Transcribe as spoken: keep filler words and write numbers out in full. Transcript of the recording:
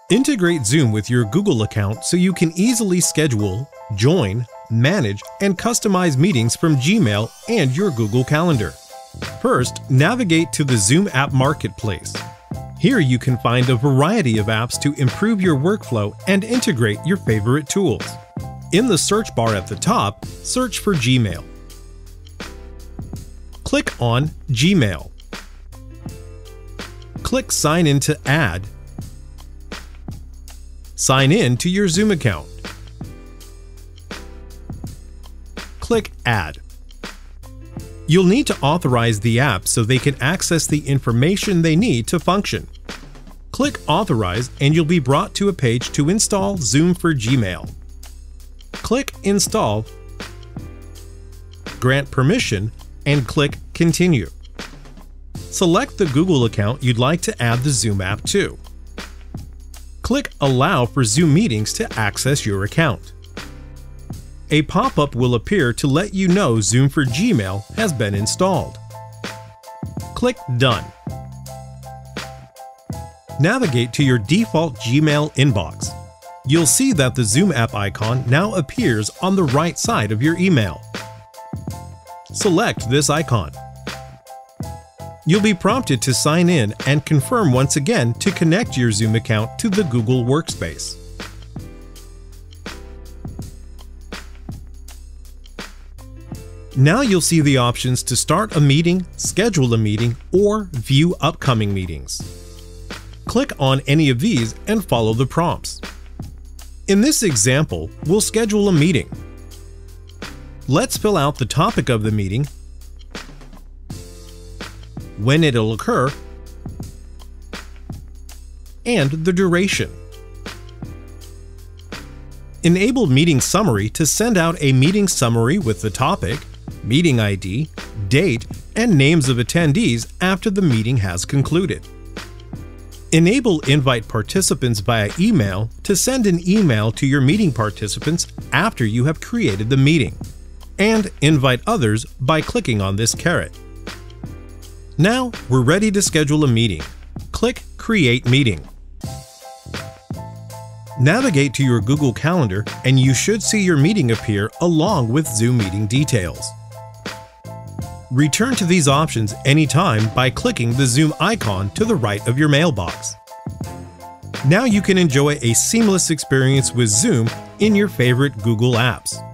Integrate Zoom with your Google account so you can easily schedule, join, manage, and customize meetings from Gmail and your Google Calendar. First, navigate to the Zoom App Marketplace. Here you can find a variety of apps to improve your workflow and integrate your favorite tools. In the search bar at the top, search for Gmail. Click on Gmail. Click Sign in to add. Sign in to your Zoom account. Click Add. You'll need to authorize the app so they can access the information they need to function. Click Authorize and you'll be brought to a page to install Zoom for Gmail. Click Install, grant permission, and click Continue. Select the Google account you'd like to add the Zoom app to. Click Allow for Zoom meetings to access your account. A pop-up will appear to let you know Zoom for Gmail has been installed. Click Done. Navigate to your default Gmail inbox. You'll see that the Zoom app icon now appears on the right side of your email. Select this icon. You'll be prompted to sign in and confirm once again to connect your Zoom account to the Google Workspace. Now you'll see the options to start a meeting, schedule a meeting, or view upcoming meetings. Click on any of these and follow the prompts. In this example, we'll schedule a meeting. Let's fill out the topic of the meeting, when it'll occur, and the duration. Enable Meeting Summary to send out a meeting summary with the topic, meeting I D, date, and names of attendees after the meeting has concluded. Enable Invite Participants via email to send an email to your meeting participants after you have created the meeting. And invite others by clicking on this caret. Now we're ready to schedule a meeting. Click Create Meeting. Navigate to your Google Calendar and you should see your meeting appear along with Zoom meeting details. Return to these options anytime by clicking the Zoom icon to the right of your mailbox. Now you can enjoy a seamless experience with Zoom in your favorite Google apps.